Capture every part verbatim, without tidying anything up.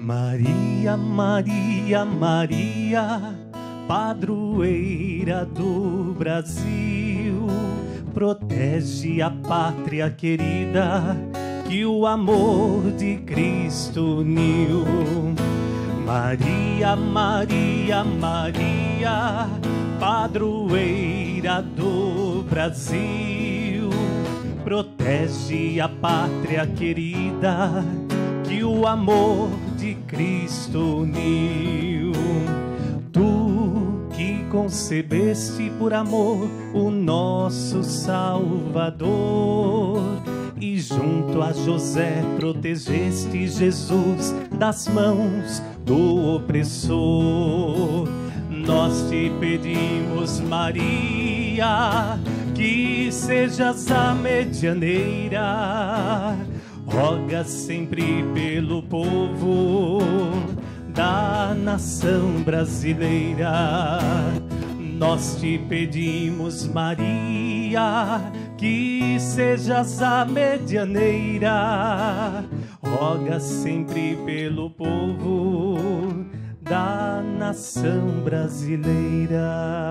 Maria, Maria, Maria, padroeira do Brasil, protege a pátria querida que o amor de Cristo uniu. Maria, Maria, Maria, padroeira do Brasil, protege a pátria querida que o amor de Cristo uniu. Tu que concebeste por amor o nosso Salvador, e junto a José protegeste Jesus das mãos do opressor. Nós te pedimos, Maria, que sejas a medianeira, roga sempre pelo povo da nação brasileira. Nós te pedimos, Maria, que sejas a medianeira, roga sempre pelo povo da nação brasileira.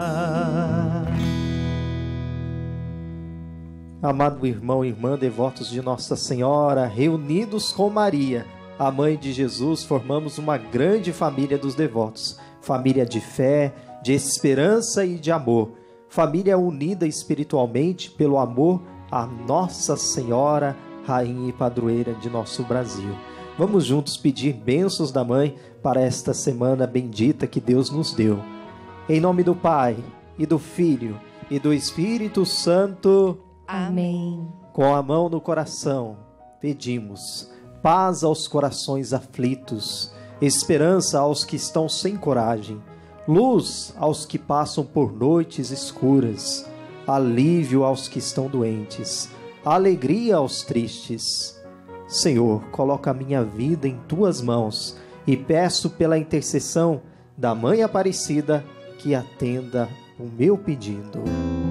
Amado irmão e irmã, devotos de Nossa Senhora, reunidos com Maria, a mãe de Jesus, formamos uma grande família dos devotos, família de fé, de esperança e de amor, família unida espiritualmente pelo amor a Nossa Senhora, Rainha e Padroeira de nosso Brasil. Vamos juntos pedir bênçãos da Mãe para esta semana bendita que Deus nos deu. Em nome do Pai, e do Filho, e do Espírito Santo. Amém. Com a mão no coração, pedimos paz aos corações aflitos, esperança aos que estão sem coragem, luz aos que passam por noites escuras, alívio aos que estão doentes, alegria aos tristes. Senhor, coloca a minha vida em Tuas mãos e peço pela intercessão da Mãe Aparecida que atenda o meu pedido.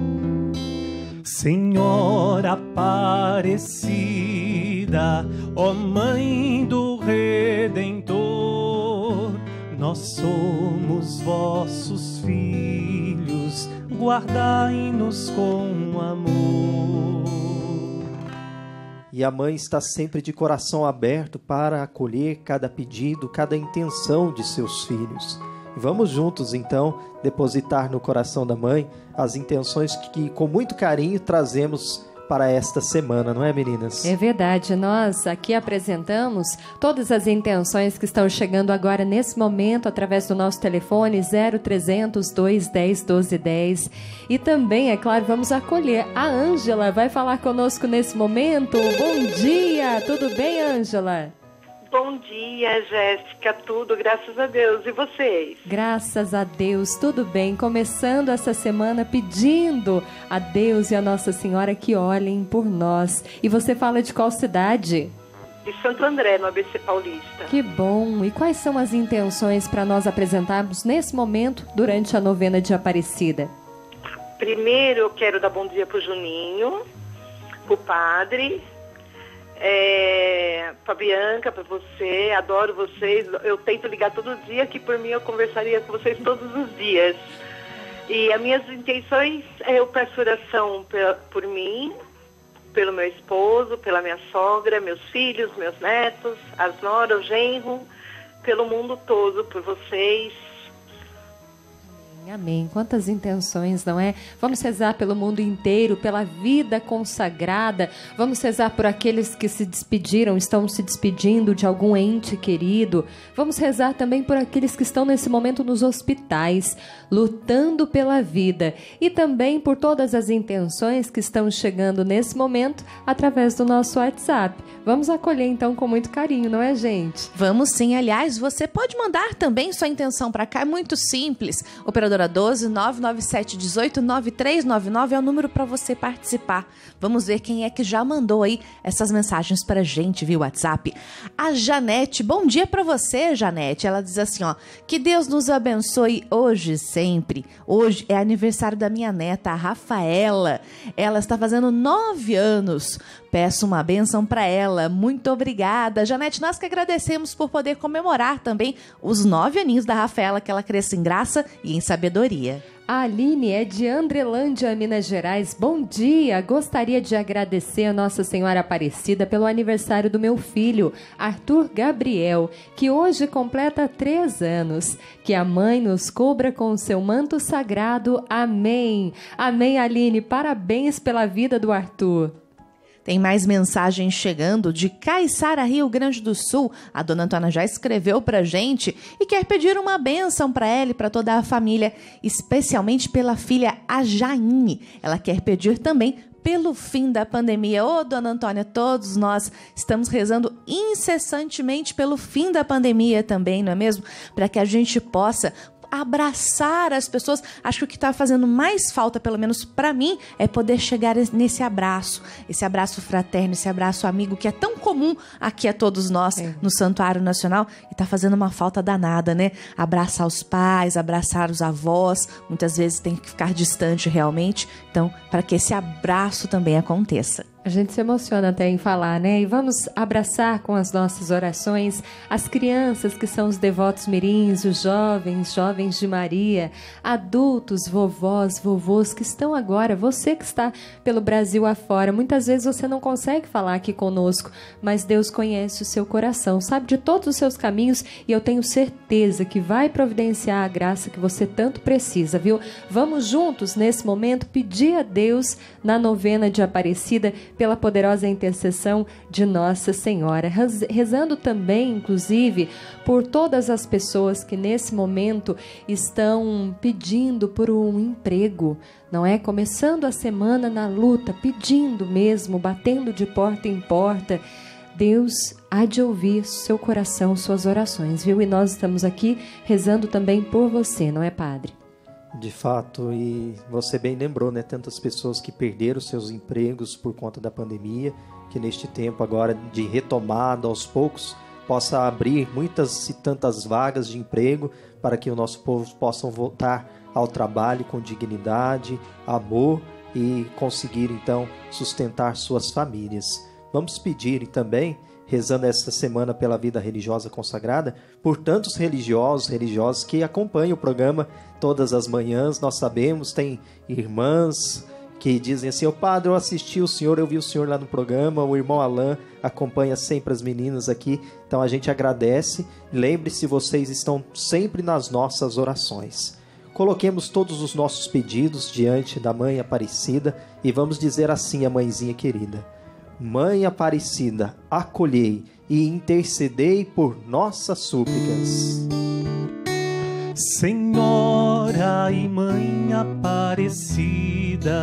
Senhora Aparecida, ó Mãe do Redentor, nós somos vossos filhos, guardai-nos com amor. E a mãe está sempre de coração aberto para acolher cada pedido, cada intenção de seus filhos. E vamos juntos, então, depositar no coração da mãe as intenções que, com muito carinho, trazemos para esta semana, não é, meninas? É verdade, nós aqui apresentamos todas as intenções que estão chegando agora nesse momento através do nosso telefone zero trezentos, dois dez, doze dez. E também, é claro, vamos acolher a Ângela, vai falar conosco nesse momento. Bom dia, tudo bem, Ângela? Bom dia, Jéssica, tudo, graças a Deus. E vocês? Graças a Deus, tudo bem. Começando essa semana pedindo a Deus e a Nossa Senhora que olhem por nós. E você fala de qual cidade? De Santo André, no A B C Paulista. Que bom. E quais são as intenções para nós apresentarmos nesse momento durante a novena de Aparecida? Primeiro eu quero dar bom dia pro Juninho, pro padre, É, pra Bianca, pra você, adoro vocês, eu tento ligar todo dia, que por mim eu conversaria com vocês todos os dias. E as minhas intenções, é, eu peço oração por, por mim, pelo meu esposo, pela minha sogra, meus filhos, meus netos, as noras, o genro, pelo mundo todo, por vocês. Amém. Quantas intenções, não é? Vamos rezar pelo mundo inteiro, pela vida consagrada. Vamos rezar por aqueles que se despediram, estão se despedindo de algum ente querido. Vamos rezar também por aqueles que estão nesse momento nos hospitais, lutando pela vida. E também por todas as intenções que estão chegando nesse momento através do nosso WhatsApp. Vamos acolher então com muito carinho, não é, gente? Vamos sim. Aliás, você pode mandar também sua intenção para cá. É muito simples. Operadora doze, nove nove sete, um oito, nove três nove nove é o número para você participar. Vamos ver quem é que já mandou aí essas mensagens pra gente via WhatsApp. A Janete, bom dia para você, Janete. Ela diz assim, ó, que Deus nos abençoe hoje e sempre. Hoje é aniversário da minha neta, a Rafaela. Ela está fazendo nove anos. peço uma bênção para ela. Muito obrigada, Janete. Nós que agradecemos por poder comemorar também os nove aninhos da Rafaela, que ela cresça em graça e em sabedoria. A Aline é de Andrelândia, Minas Gerais. Bom dia! Gostaria de agradecer a Nossa Senhora Aparecida pelo aniversário do meu filho, Arthur Gabriel, que hoje completa três anos. Que a mãe nos cubra com o seu manto sagrado. Amém! Amém, Aline! Parabéns pela vida do Arthur. Tem mais mensagens chegando de Caiçara, Rio Grande do Sul. A dona Antônia já escreveu pra gente e quer pedir uma bênção para ela e para toda a família, especialmente pela filha Ajaine. Ela quer pedir também pelo fim da pandemia. Ô, dona Antônia, todos nós estamos rezando incessantemente pelo fim da pandemia também, não é mesmo? Para que a gente possa abraçar as pessoas. Acho que o que está fazendo mais falta, pelo menos para mim, é poder chegar nesse abraço, esse abraço fraterno, esse abraço amigo que é tão comum aqui a todos nós é. no Santuário Nacional, e está fazendo uma falta danada, né? Abraçar os pais, abraçar os avós, muitas vezes tem que ficar distante realmente, então, para que esse abraço também aconteça. A gente se emociona até em falar, né? E vamos abraçar com as nossas orações as crianças que são os devotos mirins, os jovens, jovens de Maria, adultos, vovós, vovôs que estão agora, você que está pelo Brasil afora. Muitas vezes você não consegue falar aqui conosco, mas Deus conhece o seu coração, sabe de todos os seus caminhos e eu tenho certeza que vai providenciar a graça que você tanto precisa, viu? Vamos juntos, nesse momento, pedir a Deus na novena de Aparecida pela poderosa intercessão de Nossa Senhora, rezando também, inclusive, por todas as pessoas que nesse momento estão pedindo por um emprego, não é? Começando a semana na luta, pedindo mesmo, batendo de porta em porta. Deus há de ouvir seu coração, suas orações, viu? E nós estamos aqui rezando também por você, não é, Padre? De fato, e você bem lembrou, né? Tantas pessoas que perderam seus empregos por conta da pandemia, que neste tempo agora de retomada aos poucos, possa abrir muitas e tantas vagas de emprego para que o nosso povo possa voltar ao trabalho com dignidade, amor e conseguir então sustentar suas famílias. Vamos pedir também, rezando esta semana pela vida religiosa consagrada, por tantos religiosos, religiosos que acompanham o programa todas as manhãs. Nós sabemos, tem irmãs que dizem assim: ô padre, eu assisti o senhor, eu vi o senhor lá no programa, o irmão Alain acompanha sempre as meninas aqui, então a gente agradece. Lembre-se, vocês estão sempre nas nossas orações. Coloquemos todos os nossos pedidos diante da Mãe Aparecida e vamos dizer assim à mãezinha querida: Mãe Aparecida, acolhei e intercedei por nossas súplicas. Senhora e Mãe Aparecida,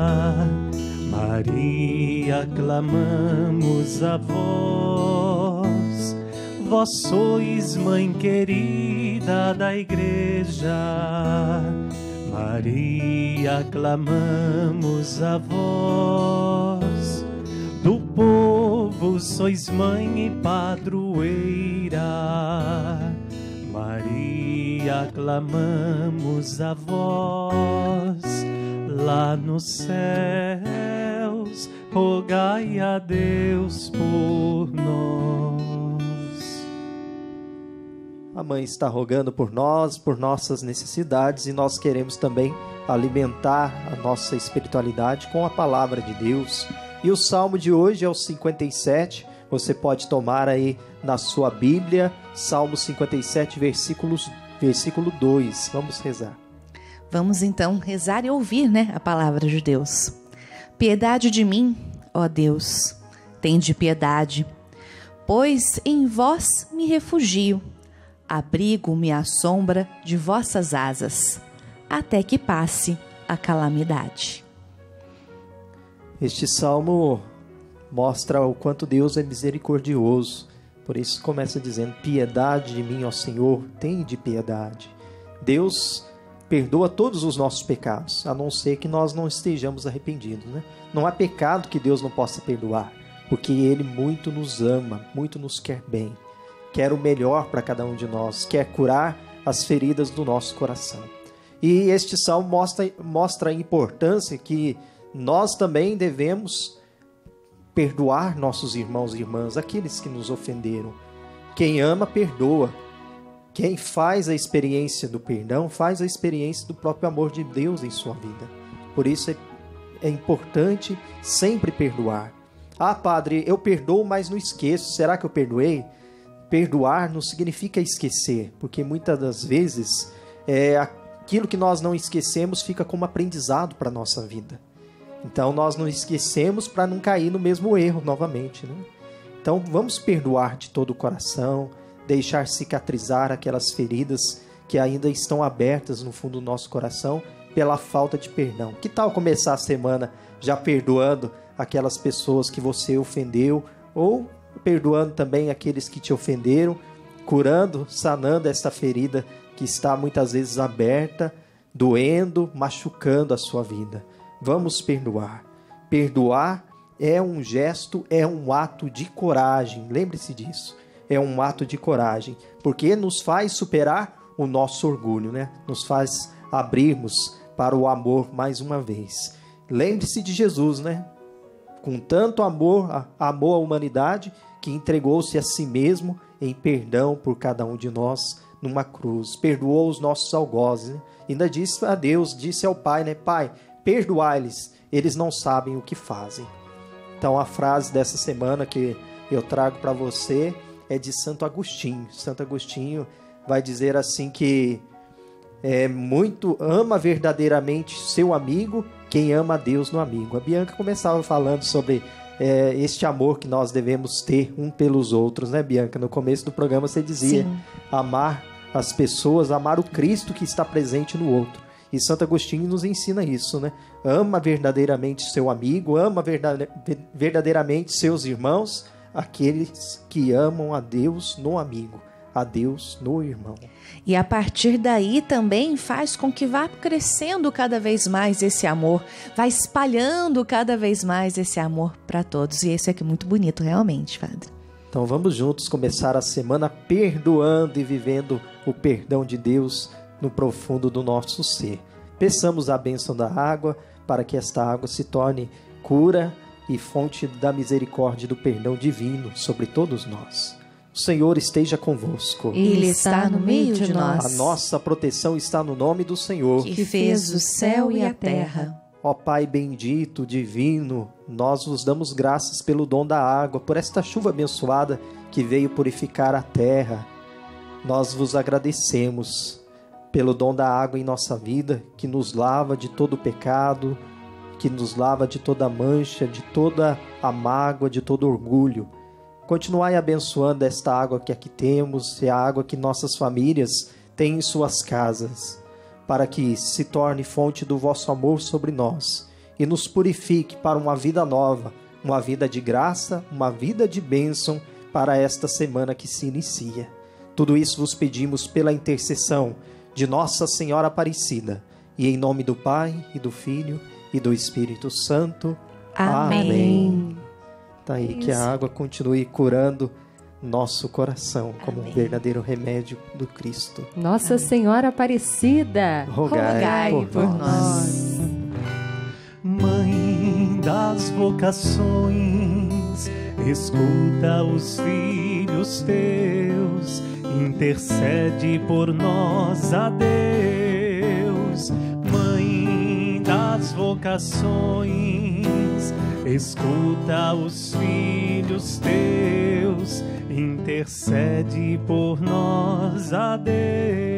Maria, clamamos a vós. Vós sois Mãe querida da Igreja, Maria, clamamos a vós. Do povo sois Mãe e Padroeira, Maria, clamamos a vós. Lá nos céus, rogai a Deus por nós. A Mãe está rogando por nós, por nossas necessidades, e nós queremos também alimentar a nossa espiritualidade com a palavra de Deus. E o salmo de hoje é o cinquenta e sete, você pode tomar aí na sua Bíblia, Salmo cinquenta e sete, versículos, versículo dois. Vamos rezar. Vamos então rezar e ouvir, né, a palavra de Deus. Piedade de mim, ó Deus, tende piedade, pois em vós me refugio, abrigo-me à sombra de vossas asas, até que passe a calamidade. Este salmo mostra o quanto Deus é misericordioso. Por isso começa dizendo: piedade de mim, ó Senhor, tende piedade. Deus perdoa todos os nossos pecados, a não ser que nós não estejamos arrependidos, né? Não há pecado que Deus não possa perdoar, porque Ele muito nos ama, muito nos quer bem, quer o melhor para cada um de nós, quer curar as feridas do nosso coração. E este salmo mostra, mostra a importância que nós também devemos perdoar nossos irmãos e irmãs, aqueles que nos ofenderam. Quem ama, perdoa. Quem faz a experiência do perdão, faz a experiência do próprio amor de Deus em sua vida. Por isso é, é importante sempre perdoar. Ah, padre, eu perdoo, mas não esqueço. Será que eu perdoei? Perdoar não significa esquecer, porque muitas das vezes é, aquilo que nós não esquecemos fica como aprendizado para a nossa vida. Então nós não esquecemos para não cair no mesmo erro novamente, né? Então vamos perdoar de todo o coração, deixar cicatrizar aquelas feridas que ainda estão abertas no fundo do nosso coração pela falta de perdão. Que tal começar a semana já perdoando aquelas pessoas que você ofendeu, ou perdoando também aqueles que te ofenderam, curando, sanando essa ferida que está muitas vezes aberta, doendo, machucando a sua vida. Vamos perdoar. Perdoar é um gesto, é um ato de coragem. Lembre-se disso. É um ato de coragem, porque nos faz superar o nosso orgulho, né? Nos faz abrirmos para o amor mais uma vez. Lembre-se de Jesus, né? Com tanto amor, amou a humanidade, que entregou-se a si mesmo em perdão por cada um de nós numa cruz. Perdoou os nossos algozes, né? Ainda disse a Deus, disse ao Pai, né? Pai, perdoai-lhes, eles não sabem o que fazem. Então a frase dessa semana que eu trago para você é de Santo Agostinho. Santo Agostinho vai dizer assim que é muito ama verdadeiramente seu amigo quem ama a Deus no amigo. A Bianca começava falando sobre é, este amor que nós devemos ter um pelos outros, né, Bianca? No começo do programa você dizia Sim. amar as pessoas, amar o Cristo que está presente no outro. E Santo Agostinho nos ensina isso, né? Ama verdadeiramente seu amigo, ama verdadeiramente seus irmãos, aqueles que amam a Deus no amigo, a Deus no irmão. E a partir daí também faz com que vá crescendo cada vez mais esse amor, vai espalhando cada vez mais esse amor para todos. E isso é que é muito bonito, realmente, Padre. Então vamos juntos começar a semana perdoando e vivendo o perdão de Deus no profundo do nosso ser. Peçamos a bênção da água para que esta água se torne cura e fonte da misericórdia e do perdão divino sobre todos nós. O Senhor esteja convosco. Ele está no meio de nós. A nossa proteção está no nome do Senhor, que fez o céu e a terra. Ó Pai bendito, divino, nós vos damos graças pelo dom da água, por esta chuva abençoada que veio purificar a terra. Nós vos agradecemos pelo dom da água em nossa vida, que nos lava de todo o pecado, que nos lava de toda mancha, de toda a mágoa, de todo orgulho. Continuai abençoando esta água que aqui temos, e a água que nossas famílias têm em suas casas, para que se torne fonte do vosso amor sobre nós e nos purifique para uma vida nova, uma vida de graça, uma vida de bênção para esta semana que se inicia. Tudo isso vos pedimos pela intercessão de Nossa Senhora Aparecida, e em nome do Pai, e do Filho, e do Espírito Santo. Amém. Amém. Tá aí, isso. Que a água continue curando nosso coração, como Amém. Um verdadeiro remédio do Cristo. Nossa Amém. Senhora Aparecida, rogai, rogai por, por nós. nós. Mãe das vocações, escuta os filhos teus, intercede por nós a Deus. Mãe das vocações, escuta os filhos teus, intercede por nós a Deus.